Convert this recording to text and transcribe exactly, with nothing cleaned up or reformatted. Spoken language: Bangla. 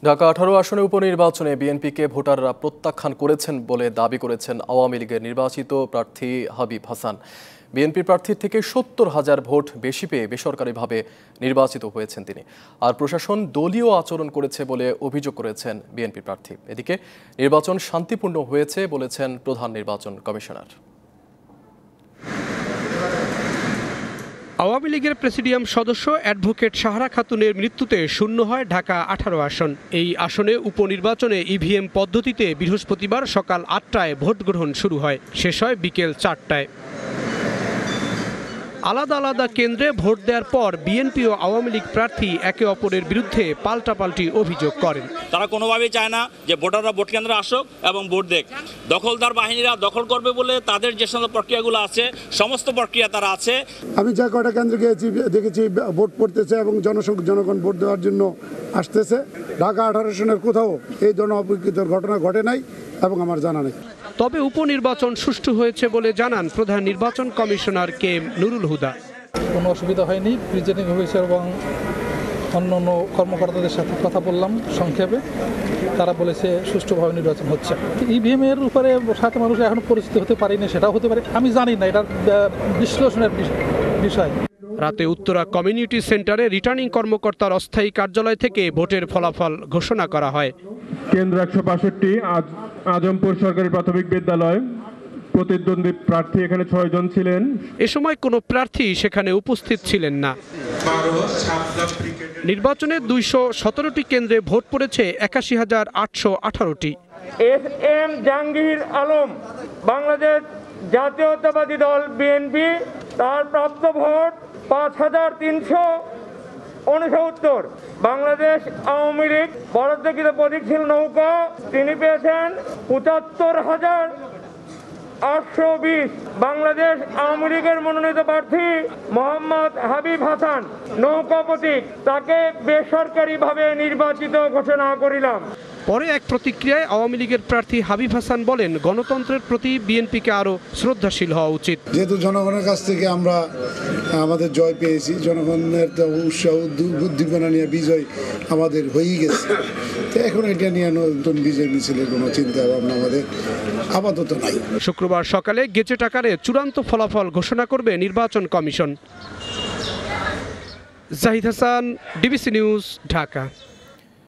ঢাকা আঠারো আসনে উপনির্বাচনে বিএনপিকে ভোটাররা প্রত্যাখ্যান করেছেন বলে দাবি করেছেন আওয়ামী লীগের নির্বাচিত প্রার্থী হাবিব হাসান। বিএনপি প্রার্থীর থেকে সত্তর হাজার ভোট বেশি পেয়ে বেসরকারিভাবে নির্বাচিত হয়েছেন তিনি। আর প্রশাসন দলীয় আচরণ করেছে বলে অভিযোগ করেছেন বিএনপি প্রার্থী। এদিকে নির্বাচন শান্তিপূর্ণ হয়েছে বলেছেন প্রধান নির্বাচন কমিশনার। আওয়ামী লীগের প্রেসিডিয়াম সদস্য অ্যাডভোকেট সাহারা খাতুনের মৃত্যুতে শূন্য হয় ঢাকা আঠারো আসন। এই আসনে উপনির্বাচনে ইভিএম পদ্ধতিতে বৃহস্পতিবার সকাল আটটায় ভোট গ্রহণ শুরু হয়, শেষ হয় বিকেল চারটায়। আলাদা আলাদা কেন্দ্রে ভোট দেওয়ার পর বিএনপি ও আওয়ামী লীগ প্রার্থী একে অপরের বিরুদ্ধে পাল্টাপাল্টি অভিযোগ করেন। তারা কোনোভাবেই চায় না যে ভোটাররা ভোট কেন্দ্রে আসুক এবং ভোট দেখ। দখলদার বাহিনীরা দখল করবে বলে তাদের যে সমস্ত প্রক্রিয়াগুলো আছে, সমস্ত প্রক্রিয়া তারা আছে। আমি যা কয়টা কেন্দ্রে গিয়েছি দেখেছি ভোট পড়তেছে এবং জনসংখ্যা জনগণ ভোট দেওয়ার জন্য আসতেছে। ঢাকা আঠারো সনের কোথাও এই ধরনের অপ্রীতিকর ঘটনা ঘটে নাই এবং আমার জানা নেই। তবে উপনির্বাচন সুষ্ঠু হয়েছে বলে জানান প্রধান নির্বাচন commissioner K M Nurul Huda. কোনো অসুবিধা হয়নি, প্রিজাইডিং অফিসার এবং অন্য অন্য কর্মকর্তাদের সাথে কথা বললাম সংক্ষেপে, তারা বলেছে সুষ্ঠুভাবে নির্বাচন হচ্ছে। ইভিএম এর উপরে সাথে মানুষ এখনো পরিচিত হতে পারেনি, সেটাও হতে পারে, আমি জানি না, এটা বিশ্লেষণের বিষয়। রাতে উত্তরা কমিউনিটি সেন্টারে রিটার্নিং কর্মকর্তার অস্থায়ী কার্যালয় থেকে ভোটের ফলাফল ঘোষণা করা হয়। কেন্দ্র একশো বাষট্টি আজমপুর সরকারি প্রাথমিক বিদ্যালয়, প্রতিদ্বন্দ্বী প্রার্থী এখানে ছয় জন ছিলেন। এ সময় কোনো প্রার্থী সেখানে উপস্থিত ছিলেন না। নির্বাচনে দুইশো সতেরোটি কেন্দ্রে ভোট পড়েছে একাশি হাজার আটশো আঠারোটি। এস এম জাহাঙ্গীর আলম, বাংলাদেশ জাতীয়তাবাদী দল বিএনপি, তার প্রাপ্ত ভোট পাঁচ হাজার তিনশো উনসত্তর। বাংলাদেশ আওয়ামী লীগ বরাদ্দকৃত প্রতীকশীল নৌকা, তিনি পেয়েছেন পঁচাত্তর হাজার আটশো বিশ। বাংলাদেশ আওয়ামী লীগের মনোনীত প্রার্থী মোহাম্মদ হাবিব হাসান, নৌকা প্রতীক, তাকে বেসরকারিভাবে নির্বাচিত ঘোষণা করিলাম। পরে এক প্রতিক্রিয়ায় আওয়ামী লীগের প্রার্থী হাবিব হাসান বলেন, গণতন্ত্রের প্রতি বিএনপিকে আরো শ্রদ্ধাশীল হওয়া উচিত। যেহেতু জনগণের কাছ থেকে আমরা আমাদের জয় পেয়েছি, জনগণের উৎসাহ উদ্দীপনা নিয়ে বিজয় আমাদের হয়েই গেছে, তো এখন এটা নিয়ে নতুন বিজয় মিছিলের কোনো চিন্তা ভাবনা আমাদের আপাতত নাই। শুক্রবার সকালে গেজেট আকারে চূড়ান্ত ফলাফল ঘোষণা করবে নির্বাচন commission. Zahid Hasan, DBC news, Dhaka.